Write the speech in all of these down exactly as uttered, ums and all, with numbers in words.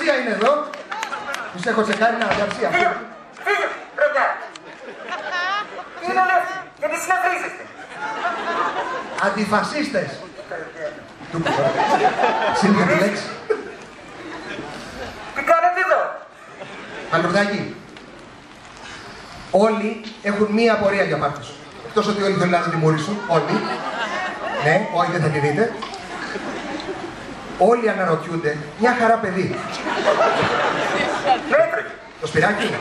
Γκαρσία είναι εδώ. Τους έχω τσεκάρει ένα Γκαρσία. Φύγε, φύγε, βραδιά. Τι είναι όλο αυτό, γιατί συναθρίζεστε. Αντιφασίστες. Του πω. Σύνδια τη λέξη. Τι κάνετε εδώ. Παλουρδάκι. Όλοι έχουν μία απορία για πάρτι σου. Εκτός ότι όλοι θέλουν να τη μούρη σου. Όλοι. Ναι, όχι δεν θα τη δείτε. Όλοι αναρωτιούνται, μια χαρά παιδί. Μέτρη. Το σπυράκι.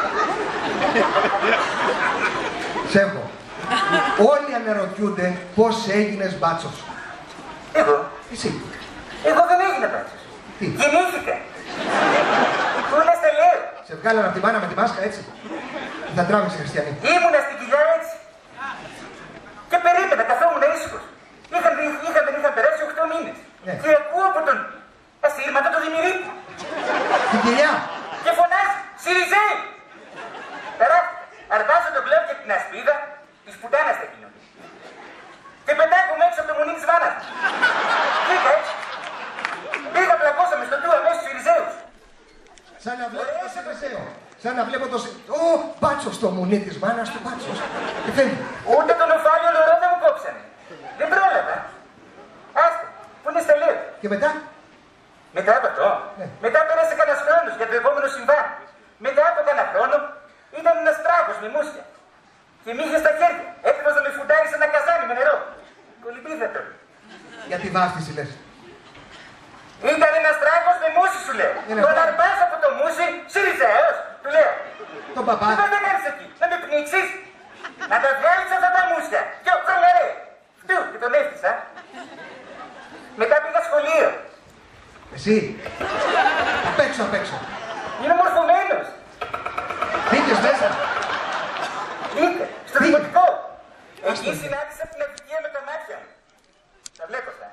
Σ' έχω. Όλοι αναρωτιούνται πώς έγινες μπάτσος. Εγώ. Εσύ. Εγώ δεν έγινα μπάτσος. Τι. Γεννήθηκα. Πού είναι στα λέω. Σε βγάλανε από τη μάνα με τη μάσκα έτσι. Θα τράβηξε χριστιανή. Ήμουνα στην κοιλιά έτσι. Και περίμενα, καθόμουν ήσυχος. Είχαν, είχαν, δεν είχαν περάσει οκτώ μήνες. Ναι. Και ακούω από τον ασύρματο τον Δημηρήτη. Την κοιλιά. Και φωνάζει, Σιριζέη! Ταράχτηκα, αρπάζω τον μπλοκ και την ασπίδα της πουτάνας στα κοινωνία. Και πετάγομαι έξω από το μουνί της βάνας. Πήγα έτσι. Πήγα πλακώσαμε στο του αμέσως τους Σιριζέους. Σαν να βλέπω το Σιριζέο. Σαν να βλέπω το Σιριζέο. Ω, μπάτσος στο μουνί της μάνας του, μπάτσος. Και φεύγει. Ούτε τον οφάλιο λωρό δεν μου κόψανε. Δεν πρόλαβα. Άστα, πού είναι στα λέω. Και μετά. Μετά από αυτό, Ναι. μετά πέρασε κανένας χρόνος για το επόμενο συμβάν. Μετά από κανένα χρόνο ήταν ένας τράγος με μουσια. Και μ' είχε στα χέρια, έτοιμος να με φουντάρει σε ένα καζάνι με νερό. Κολυμπίδα τώρα. Για τη βάφτιση λες. Ήταν ένας τράγος με μουσι σου λέω. Είναι Τον αυτό. αρπάζω από το μουσι, Σιριζέος, του λέω. Τον παπά. Τι θα κάνεις εκεί, να με πνίξεις. Να τα βγάλεις αυτά τα μουσια. Ποιο, χαλαρέ. Φτού, και τον έφτιασα. Μετά πήγα σχολείο. Εσύ. Απ' έξω, απ' έξω. Είναι μορφωμένος. Μπήκες μέσα. Μπήκα, στο Μπήκε. δημοτικό. Εκεί Άστο. συνάντησα την αδικία με τα μάτια μου. Τα βλέπω αυτά.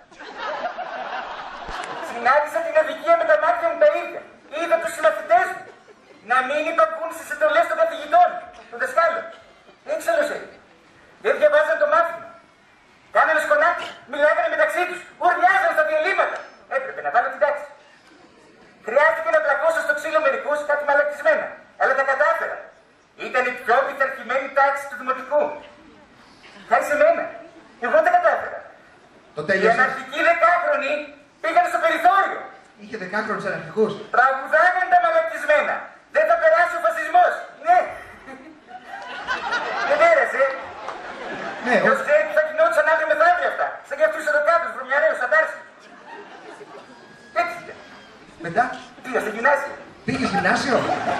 Συνάντησα την αδικία με τα μάτια μου τα ίδια. Είδα τους συμμαθητές μου να μην υπακούν στις εντολές των καθηγητών, των δασκάλων. Έξαλλος έγινε. Δεν διαβάζαν το μάθημα. Κάνανε σκονάκι, μιλάγανε μεταξύ τους, ουρλιάζαν στα διαλύματα. Έπρεπε να βάλω την τάξη. Χρειάστηκε να πλακώσω στο ξύλο μερικούς κάτι μαλακισμένα, αλλά τα κατάφερα. Ήταν η πιο πειθαρχημένη τάξη του δημοτικού. Χάρη σε μένα. Εγώ τα κατάφερα. Το Οι τέλειωσες. αναρχικοί δεκάχρονοι πήγαν στο περιθώριο. Είχε δεκάχρονους αναρχικούς. Τραγουδάγαν τα μαλακισμένα. Δεν θα περάσει ο φασισμός. Ναι. Δεν πέρασε. Ναι, Ποιος ο... ξέρει τι θα γινόντουσαν αύριο μεθαύριο αυτά. Σαν και αυτούς εδώ κάτω, βρωμιαρέους, αντάρσιους. Έτσι ήταν. Μετά. Πήγα στο γυμνάσιο. Πήγες γυμνάσιο.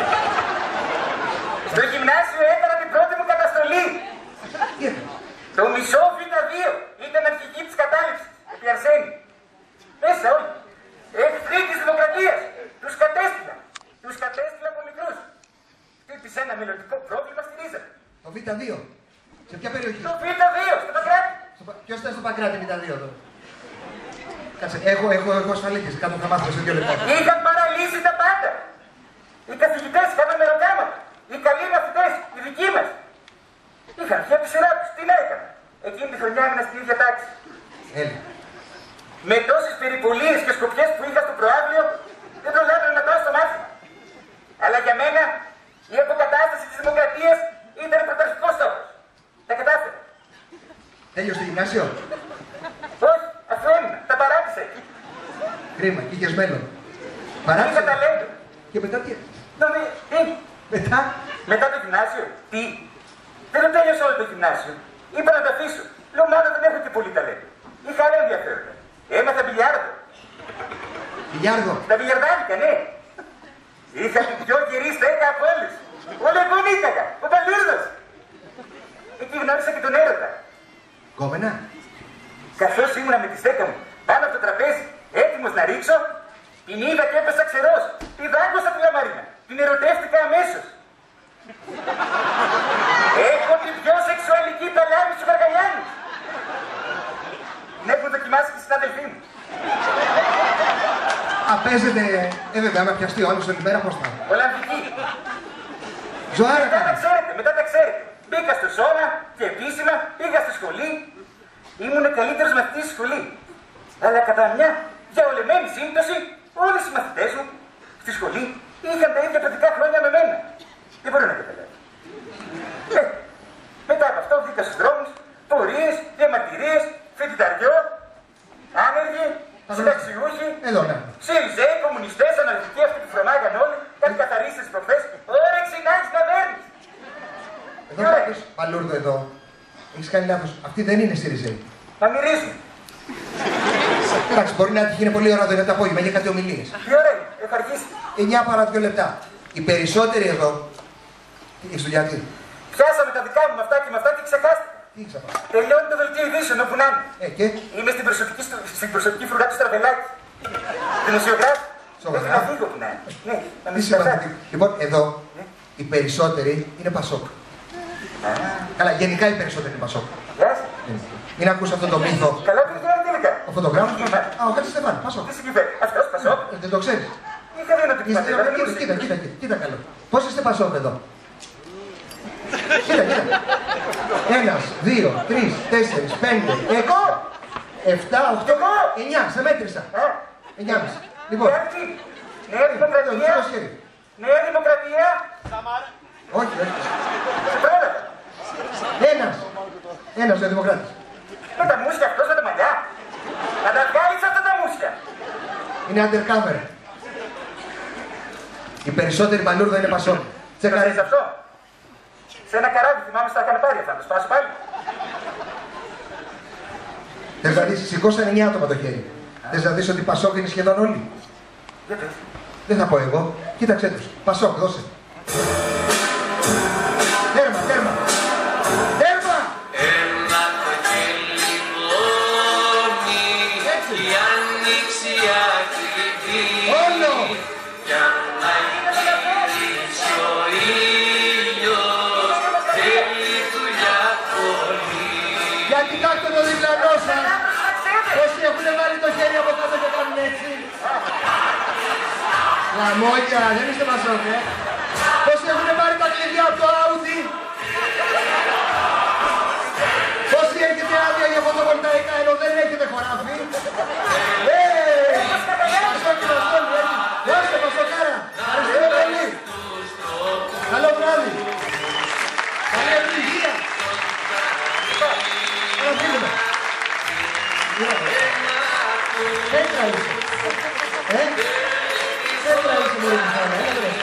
Στο γυμνάσιο έκανα την πρώτη μου καταστολή. Τι έκανες. Το μισό β' δύο ήταν αρχική της κατάληψης. Επί Αρσένη. Μέσα όλοι. Εχθροί της δημοκρατίας. Τους κατέστηλα. Τους κατέστηλα από μικρούς. Χτύπησε ένα μελλοντικό πρόβλημα στη ρίζα. Το Β δύο. Σε ποια περιοχή. Το β' δύο, στο Παγκράτη. Στο Πα- Ποιος ήταν στο Παγκράτη Β δύο εδώ. Κάτσε, έχω, έχω, έχω ασφαλίτες. Κάτω θα μάθουμε σε δύο λεπτά. Είχαν παραλύσει τα πάντα. Οι καθηγητές είχαν μεροκάματα. Οι καλοί μαθητές, οι δικοί μας. Είχαν πια τη σειρά τους. Τι να έκανα. Εκείνη τη χρονιά έμεινα στην ίδια τάξη. Έλα. Με τόσες περιπολίες και σκοπιές που είχα στο προάβλιο, δεν προλάβαινα να πάω στο μάθημα. Αλλά για μένα η αποκατάσταση της δημοκρατίας ήταν πρωταρχικός στόχος. Τα κατάφερα. Τέλειος το γυμνάσιο. Όχι, αφού έμεινα. Τα παράτησα εκεί. Κρίμα, και είχες μέλλον. Είχα Παράτησε. ταλέντο. Και μετά τι. Νομι... Τι. Μετά. Μετά το γυμνάσιο, τι. Δεν το τέλειωσα όλο το γυμνάσιο. Είπα να το αφήσω. Λέω μάλλον δεν έχω και πολύ ταλέντο. Είχα άλλα ενδιαφέροντα. Έμαθα μπιλιάρδο. Χιλιάρδο. Τα μπιλιαρδάδικα, ναι. Είχα την πιο γερή στέκα από όλους. Όλα εγώ νίκαγα. Ο Παλούρδος. Εκεί γνώρισα και τον έρωτα. Κόμενα. Καθώς ήμουνα με τη στέκα μου πάνω από το τραπέζι, έτοιμος να ρίξω, την είδα και έπεσα ξερός. Τη δάγκωσα τη Λαμαρίνα. Την ερωτεύτηκα αμέσως. Έχω την πιο σεξουαλική παλάμη στους Βαργαλιάνους. Την έχουν δοκιμάσει και οι συνάδελφοί μου. Απέζεται. Ε, βέβαια, άμα πιαστεί ο άλλος όλη μέρα, πώς θα. Ολλανδική. Ζωάρα Μετά τα κάνεις. ξέρετε, μετά τα ξέρετε. Μπήκα στο σώμα και επίσημα πήγα στη σχολή. Ήμουν ο καλύτερος μαθητής στη σχολή. Αλλά κατά μια διαολεμένη σύμπτωση, όλοι οι μαθητές μου στη στη σχολή είχαν τα ίδια παιδικά χρόνια με μένα. Δεν μπορώ να καταλάβω. Ε, μετά από αυτό βγήκα στους δρόμους, πορείες, διαμαρτυρίες, φοιτηταριό, άνεργοι, συνταξιούχοι, ΣΥΡΙΖΑΙ, κομμουνιστές, αναλυτικοί, αυτοί που φρονάγαν όλοι, κάτι καθαρίστες προχθές. Όρεξη να έχεις να παίρνεις. Εδώ κάποιος παλούρδο εδώ. Έχεις κάνει λάθος. Αυτή δεν είναι ΣΥΡΙΖΑΙ. Να μυρίζουν. Εντάξει, μπορεί να τύχει, είναι πολύ ώρα, δεν είναι το απόγευμα, για κάτι ομιλίες. Τι ωραία, έχω αρχίσει. εννιά παρά δύο λεπτά. Οι περισσότεροι εδώ. Τι έχεις δουλειά, τι. Πιάσαμε τα δικά μου με αυτά και με αυτά και ξεχάστηκα. Τι ξαπά. Τελειώνει το δελτίο ειδήσεων όπου να είναι. Ε, και. Είμαι στην προσωπική, στην προσωπική φρουρά του Στραβελάκη. Δημοσιογράφη. Σοβαρά. Πρέπει να φύγω που να είναι. Ναι, να Τι μην σημαίνει. συμπαθάτε. Λοιπόν, εδώ Ναι. οι περισσότεροι είναι Πασόκ. Καλά, γενικά οι περισσότεροι είναι Πασόκ. Γεια σας. Μην ακούς αυτόν τον μύθο. Καλά που δεν τελικά. Ο φωτογράφος. Α, ο Χατζη Στεφάνου, Πασόκ. Τι συγκυβέρνει. Αυτός Πασόκ. Ε, Δεν το ξέρεις. Είχα δει να το Είστε- κοιμάται. Δεν Κοίτα, μου κοίτα, κοίτα, κοίτα, κοίτα καλό. Πώς είστε Πασόκ εδώ. Κοίτα, κοίτα. Ένας, δύο, τρεις, τέσσερις, πέντε, έξι, εφτά, οχτώ, εννιά. Σε μέτρησα. Εννιά μισή. Λοιπόν, Γιατί. Νέα Δημοκρατία. το χέρι. Νέα Δημοκρατία. Όχι, όχι. Σε πρόλαβα. Ένας. Ένας ο Δημοκράτης. Με τα μουσια αυτός με τα μαλλιά. Να τα βγάλεις αυτά τα μουσια. Είναι undercover. Οι περισσότεροι μπαλούρδα είναι Πασόκ. Το Τσεκαρέ. ξέρεις αυτό. Σε ένα καράβι θυμάμαι στα Καναπάρια θα το σπάσω πάλι. Θες να δεις, σηκώσαν εννιά άτομα το χέρι. Θες να δεις ότι Πασόκ είναι σχεδόν όλοι. Για πες. Δεν θα πω εγώ. Κοίταξέ τους. Πασόκ, δώσε. Τέρμα, τέρμα. Τέρμα! Έλα το χελιδόνι, Έτσι. η άνοιξη ακριβή. Όλο! Για να γυρίσει ο ήλιος, θέλει δουλειά πολύ. Για κοιτάξτε το διπλανό σας. Όσοι έχουν βάλει το χέρι από κάτω και κάνουν έτσι. Λαμόγια, δεν είστε Πασόκ, ε. Όσοι έχουν πάρει τα κλειδιά από το Audi. Όσοι έχετε άδεια για φωτοβολταϊκά ενώ δεν έχετε χωράφι. Ε, Πασόκ, Πασόκ, έτσι. Δώστε Πασόκάρα. Ευχαριστούμε πολύ. Καλό βράδυ. Καλή επιτυχία. Έλα φύγουμε. Πέτρα είσαι. Ε, πέτρα είσαι μωρή μου.